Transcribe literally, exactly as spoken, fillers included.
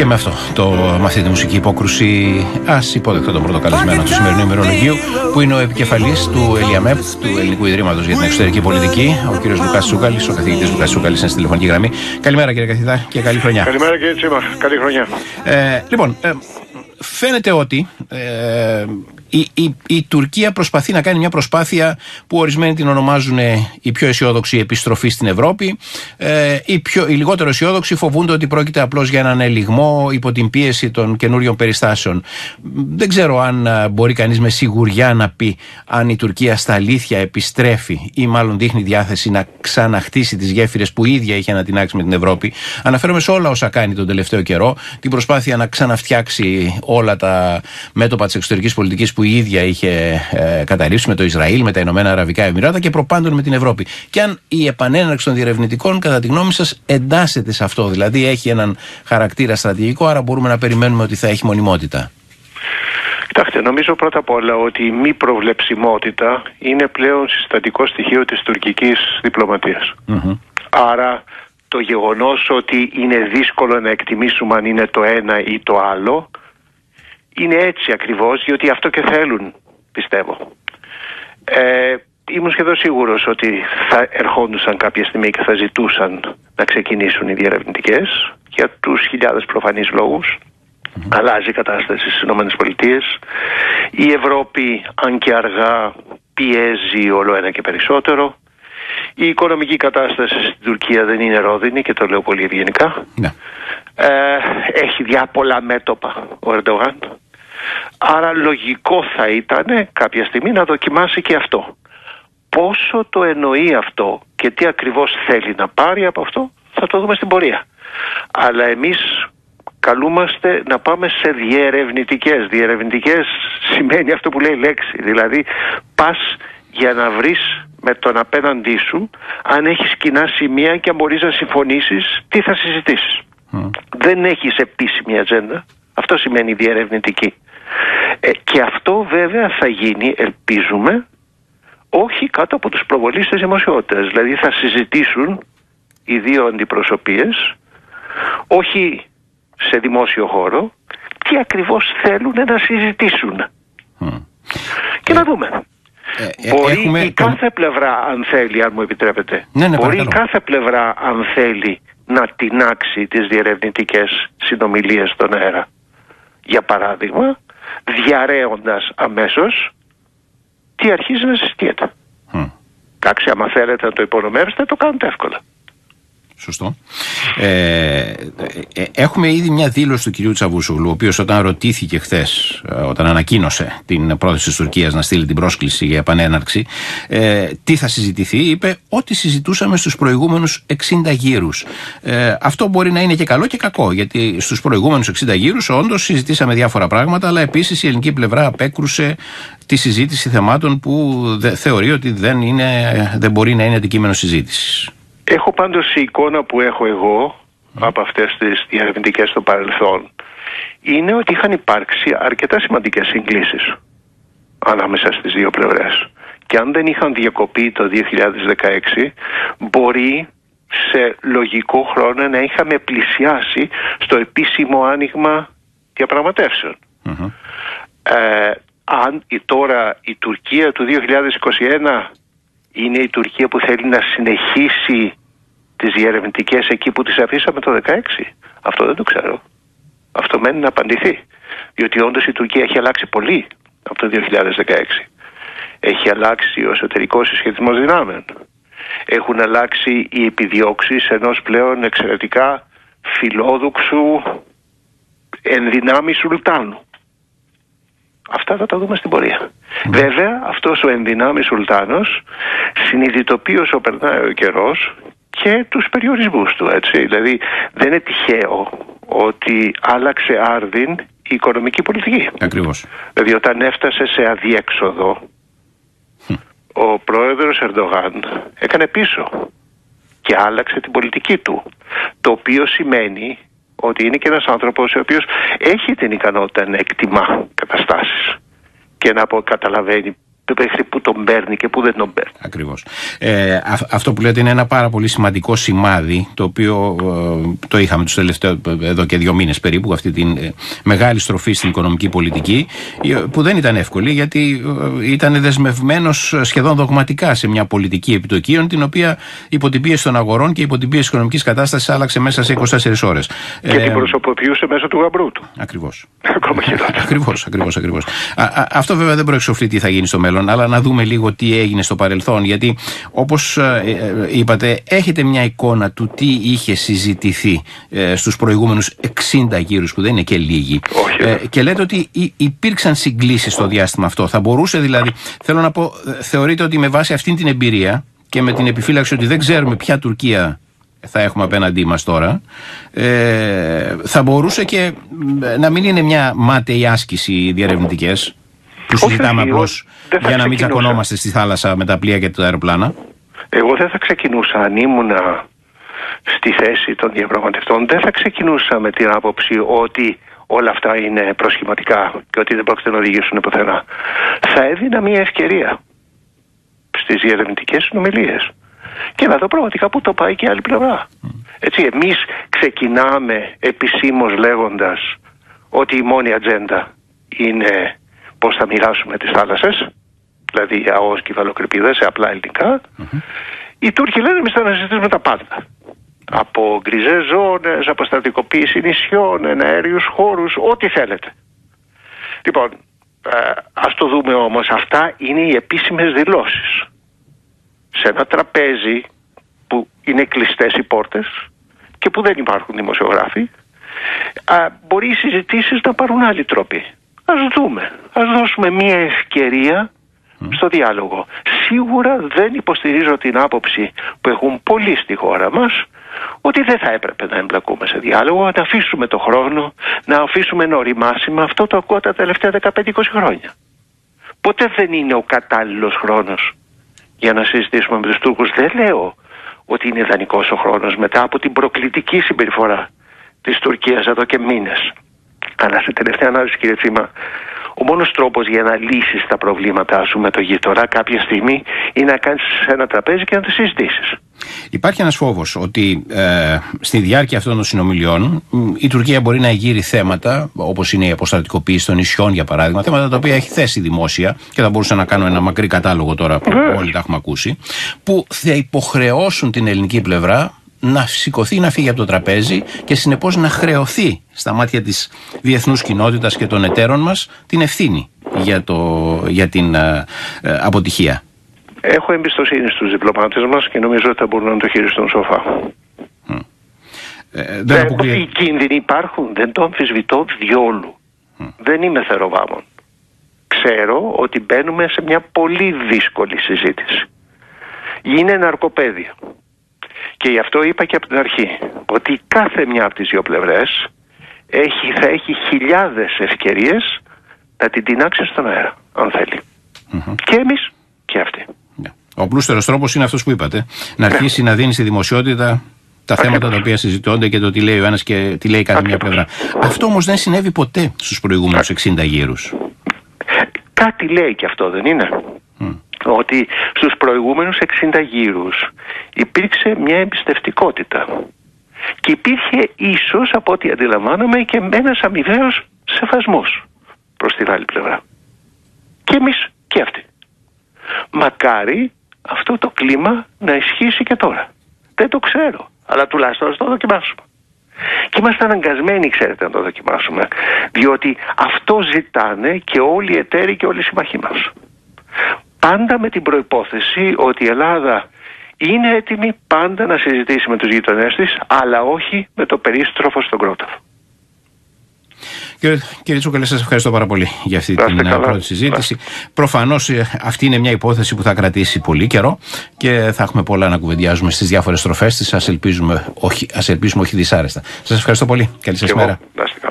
Και με αυτό, το, με αυτή τη μουσική υπόκρουση, ας υπόδεχτω τον πρώτο καλεσμένο του σημερινού ημερολογίου, που είναι ο επικεφαλής του ΕΛΙΑΜΕΠ, του Ελληνικού Ιδρύματος για την Εξωτερική Πολιτική, ο κ. Λουκάς Τσούκαλης, ο καθηγητής Λουκάς Τσούκαλης, είναι στη τηλεφωνική γραμμή. Καλημέρα, κύριε καθηγητά, και καλή χρονιά. Καλημέρα, κύριε Τσίμα. Καλή χρονιά. Ε, λοιπόν, ε, φαίνεται ότι ε, η, η, η Τουρκία προσπαθεί να κάνει μια προσπάθεια που ορισμένοι την ονομάζουν η πιο αισιόδοξη επιστροφή στην Ευρώπη. Ε, οι, πιο, οι λιγότερο αισιόδοξοι φοβούνται ότι πρόκειται απλώς για έναν ελιγμό υπό την πίεση των καινούριων περιστάσεων. Δεν ξέρω αν μπορεί κανείς με σιγουριά να πει αν η Τουρκία στα αλήθεια επιστρέφει ή μάλλον δείχνει διάθεση να ξαναχτίσει τις γέφυρες που η ίδια είχε ανατινάξει με την Ευρώπη. Αναφέρομαι σε όλα όσα κάνει τον τελευταίο καιρό, την προσπάθεια να ξαναφτιάξει όλα τα μέτωπα της εξωτερικής πολιτικής που η ίδια είχε ε, καταρρύψει με το Ισραήλ, με τα Ηνωμένα Αραβικά Εμιράτα και προπάντων με την Ευρώπη. Και αν η επανέναρξη των διερευνητικών, κατά τη γνώμη σας, εντάσσεται σε αυτό, δηλαδή έχει έναν χαρακτήρα στρατηγικό, άρα μπορούμε να περιμένουμε ότι θα έχει μονιμότητα. Κοιτάξτε, νομίζω πρώτα απ' όλα ότι η μη προβλεψιμότητα είναι πλέον συστατικό στοιχείο της τουρκικής διπλωματίας. Mm-hmm. Άρα το γεγονός ότι είναι δύσκολο να εκτιμήσουμε αν είναι το ένα ή το άλλο, είναι έτσι ακριβώς, διότι αυτό και θέλουν, πιστεύω. Ε, ήμουν σχεδόν σίγουρος ότι θα ερχόντουσαν κάποια στιγμή και θα ζητούσαν να ξεκινήσουν οι διερευνητικές για τους χιλιάδες προφανείς λόγους. Mm-hmm. Αλλάζει η κατάσταση στις ΗΠΑ. Η Ευρώπη, αν και αργά, πιέζει όλο ένα και περισσότερο. Η οικονομική κατάσταση στην Τουρκία δεν είναι ρόδινη, και το λέω πολύ ευγενικά. Yeah. Ε, έχει διά πολλά μέτωπα ο Ερντογάν. Άρα λογικό θα ήταν κάποια στιγμή να δοκιμάσει και αυτό. Πόσο το εννοεί αυτό και τι ακριβώς θέλει να πάρει από αυτό, θα το δούμε στην πορεία. Αλλά εμείς καλούμαστε να πάμε σε διερευνητικές. Διερευνητικές σημαίνει αυτό που λέει η λέξη. Δηλαδή πας για να βρεις με τον απέναντί σου αν έχεις κοινά σημεία και αν μπορείς να συμφωνήσεις τι θα συζητήσεις. Mm. Δεν έχεις επίσημη ατζέντα. Αυτό σημαίνει διερευνητική. Ε, και αυτό βέβαια θα γίνει, ελπίζουμε, όχι κάτω από τους προβολείς της δημοσιότητας. Δηλαδή θα συζητήσουν οι δύο αντιπροσωπείες, όχι σε δημόσιο χώρο, τι ακριβώς θέλουν να συζητήσουν. Mm. Και ε, να δούμε. Ε, ε, μπορεί έχουμε... η κάθε πλευρά, αν θέλει, αν μου επιτρέπετε, ναι, ναι, μπορεί η κάθε πλευρά, αν θέλει, να τινάξει τις διερευνητικές συνομιλίες στον αέρα. Για παράδειγμα, διαρρέοντας αμέσως τι αρχίζει να συζητιέται. Mm. Εντάξει, άμα θέλετε να το υπονομεύσετε, το κάνετε εύκολα. Σωστό. Ε, ε, έχουμε ήδη μια δήλωση του κυρίου Τσαβούσογλου, ο οποίος όταν ρωτήθηκε χθες, όταν ανακοίνωσε την πρόθεση της Τουρκίας να στείλει την πρόσκληση για επανέναρξη, ε, τι θα συζητηθεί, είπε ότι συζητούσαμε στους προηγούμενους εξήντα γύρους. Ε, αυτό μπορεί να είναι και καλό και κακό, γιατί στους προηγούμενους εξήντα γύρους όντως συζητήσαμε διάφορα πράγματα, αλλά επίσης η ελληνική πλευρά απέκρουσε τη συζήτηση θεμάτων που δε, θεωρεί ότι δεν, είναι, δεν μπορεί να είναι αντικείμενο συζήτησης. Έχω πάντως η εικόνα που έχω εγώ mm. από αυτές τις διερευνητικές στο παρελθόν είναι ότι είχαν υπάρξει αρκετά σημαντικές συγκλήσεις ανάμεσα στις δύο πλευρές. Και αν δεν είχαν διακοπεί το δύο χιλιάδες δεκαέξι, μπορεί σε λογικό χρόνο να είχαμε πλησιάσει στο επίσημο άνοιγμα διαπραγματεύσεων. Mm-hmm. Ε, αν η, τώρα η Τουρκία του δύο χιλιάδες είκοσι ένα είναι η Τουρκία που θέλει να συνεχίσει τις διερευνητικές εκεί που τις αφήσαμε το δεκαέξι. Αυτό δεν το ξέρω. Αυτό μένει να απαντηθεί. Διότι όντως η Τουρκία έχει αλλάξει πολύ από το δύο χιλιάδες δεκαέξι. Έχει αλλάξει ο εσωτερικός συσχετισμός δυνάμεων. Έχουν αλλάξει οι επιδιώξεις ενός πλέον εξαιρετικά φιλόδοξου ενδυνάμει σουλτάνου. Αυτά θα τα δούμε στην πορεία. Mm. Βέβαια, αυτός ο ενδυνάμει σουλτάνος συνειδητοποιεί όσο περνάει ο καιρός και τους περιορισμούς του, έτσι. Δηλαδή, δεν είναι τυχαίο ότι άλλαξε άρδιν η οικονομική πολιτική. Ακριβώς. Δηλαδή, όταν έφτασε σε αδιέξοδο, mm. ο πρόεδρος Ερντογάν έκανε πίσω και άλλαξε την πολιτική του. Το οποίο σημαίνει ότι είναι και ένας άνθρωπος ο οποίος έχει την ικανότητα να εκτιμά καταστάσεις και να καταλαβαίνει μέχρι που τον παίρνει και που δεν τον παίρνει. Ακριβώς. Ε, α, αυτό που λέτε είναι ένα πάρα πολύ σημαντικό σημάδι, το οποίο ε, το είχαμε τους τελευταίους εδώ και δύο μήνες περίπου, αυτή τη ε, μεγάλη στροφή στην οικονομική πολιτική, που δεν ήταν εύκολη, γιατί ε, ήταν δεσμευμένος σχεδόν δογματικά σε μια πολιτική επιτοκίων, την οποία υπό την πίεση των αγορών και υπό την πίεση της οικονομικής κατάστασης άλλαξε μέσα σε είκοσι τέσσερις ώρες. Και ε, την προσωποποιούσε μέσω του γαμπρού του. Ακριβώς. Ακόμα χειρότερα. Ακριβώς, ακριβώς, ακριβώς. Α, α, αυτό βέβαια δεν προεξοφλεί τι θα γίνει στο μέλλον, αλλά να δούμε λίγο τι έγινε στο παρελθόν, γιατί όπως ε, ε, είπατε, έχετε μια εικόνα του τι είχε συζητηθεί ε, στους προηγούμενους εξήντα γύρους, που δεν είναι και λίγοι. Ε, και λέτε ότι υ, υπήρξαν συγκλήσεις στο διάστημα αυτό. Θα μπορούσε δηλαδή, θέλω να πω, θεωρείτε ότι με βάση αυτή την εμπειρία και με την επιφύλαξη ότι δεν ξέρουμε ποια Τουρκία θα έχουμε απέναντί μας τώρα, ε, θα μπορούσε και να μην είναι μια μάταιη άσκηση οι διερευνητικές, που συζητάμε απλώς για να μην τσακωνόμαστε στη θάλασσα με τα πλοία και τα αεροπλάνα. Εγώ δεν θα ξεκινούσα, αν ήμουνα στη θέση των διαπραγματευτών, δεν θα ξεκινούσα με την άποψη ότι όλα αυτά είναι προσχηματικά και ότι δεν πρόκειται να οδηγήσουν πουθενά. Θα έδινα μια ευκαιρία στις διερευνητικές συνομιλίες και να δω πραγματικά πού το πάει και η άλλη πλευρά. Mm. Έτσι, εμείς ξεκινάμε επισήμως λέγοντας ότι η μόνη ατζέντα είναι πώς θα μοιράσουμε τις θάλασσες, δηλαδή ΑΟΣ και υφαλοκρηπίδες σε απλά ελληνικά. Mm-hmm. Οι Τούρκοι λένε εμείς θα αναζητήσουμε τα πάντα. Από γκριζές ζώνες, από στρατικοποίηση νησιών, αέριους χώρους, ό,τι θέλετε. Λοιπόν, ε, ας το δούμε όμως, αυτά είναι οι επίσημες δηλώσεις. Σε ένα τραπέζι που είναι κλειστές οι πόρτες και που δεν υπάρχουν δημοσιογράφοι, α, μπορεί οι συζητήσεις να πάρουν άλλη τρόπη. Ας δούμε, ας δώσουμε μια ευκαιρία mm. στο διάλογο. Σίγουρα δεν υποστηρίζω την άποψη που έχουν πολλοί στη χώρα μας, ότι δεν θα έπρεπε να εμπλακούμε σε διάλογο, να αφήσουμε το χρόνο, να αφήσουμε να οριμάσει. Με αυτό το ακούω τα τελευταία δεκαπέντε είκοσι χρόνια. Ποτέ δεν είναι ο κατάλληλος χρόνος για να συζητήσουμε με τους Τούρκους. Δεν λέω ότι είναι ιδανικός ο χρόνος μετά από την προκλητική συμπεριφορά της Τουρκίας εδώ και μήνες. Αλλά σε τελευταία ανάλυση, κύριε Τσίμα, ο μόνος τρόπος για να λύσεις τα προβλήματά σου με το γείτονα κάποια στιγμή είναι να κάνεις σε ένα τραπέζι και να τις συζητήσεις. Υπάρχει ένας φόβος ότι ε, στη διάρκεια αυτών των συνομιλιών η Τουρκία μπορεί να εγείρει θέματα, όπως είναι η αποστρατικοποίηση των νησιών για παράδειγμα, θέματα τα οποία έχει θέσει δημόσια και θα μπορούσα να κάνω ένα μακρύ κατάλογο τώρα που mm. όλοι τα έχουμε ακούσει, που θα υποχρεώσουν την ελληνική πλευρά να σηκωθεί, να φύγει από το τραπέζι και συνεπώς να χρεωθεί στα μάτια της διεθνούς κοινότητας και των εταίρων μας την ευθύνη για, το, για την ε, ε, αποτυχία. Έχω εμπιστοσύνη στους διπλωμάτες μας και νομίζω ότι θα μπορούν να το χειριστούν σοφά. Mm. Ε, δεν αποκλεί... Οι κίνδυνοι υπάρχουν, δεν το αμφισβητώ διόλου. Mm. Δεν είμαι θεροβάμων. Ξέρω ότι μπαίνουμε σε μια πολύ δύσκολη συζήτηση. Είναι ναρκοπαίδιο. Και γι' αυτό είπα και από την αρχή ότι κάθε μια από τις δύο πλευρές έχει, θα έχει χιλιάδες ευκαιρίες να την τινάξει στον αέρα, αν θέλει. Mm-hmm. Και εμείς και αυτοί. Ο πλούστερος τρόπος είναι αυτός που είπατε. Να αρχίσει yeah. να δίνει στη δημοσιότητα τα Ακριβώς. θέματα τα οποία συζητώνται και το τι λέει ο ένας και τι λέει κάθε μια πλευρά. Αυτό όμως δεν συνέβη ποτέ στους προηγούμενους εξήντα γύρους. Κάτι λέει και αυτό, δεν είναι? Mm. Ότι στους προηγούμενους εξήντα γύρους υπήρξε μια εμπιστευτικότητα και υπήρχε ίσως, από ό,τι αντιλαμβάνομαι, και ένας αμοιβαίος σεβασμός προς την άλλη πλευρά. Και εμείς και αυτοί. Μακάρι αυτό το κλίμα να ισχύσει και τώρα. Δεν το ξέρω, αλλά τουλάχιστον να το δοκιμάσουμε. Και είμαστε αναγκασμένοι, ξέρετε, να το δοκιμάσουμε, διότι αυτό ζητάνε και όλοι οι εταίροι και όλοι οι σύμμαχοί μας. Πάντα με την προϋπόθεση ότι η Ελλάδα είναι έτοιμη πάντα να συζητήσει με τους γειτονές της, αλλά όχι με το περίστροφο στον κρόταφο. Κύριε, κύριε Τσούκαλε, σας ευχαριστώ πάρα πολύ για αυτή την καλά. πρώτη συζήτηση. Προφανώς αυτή είναι μια υπόθεση που θα κρατήσει πολύ καιρό και θα έχουμε πολλά να κουβεντιάζουμε στις διάφορες στροφές της. Ας ελπίζουμε όχι, ας ελπίζουμε όχι δυσάρεστα. Σας ευχαριστώ πολύ. Καλή σας μέρα.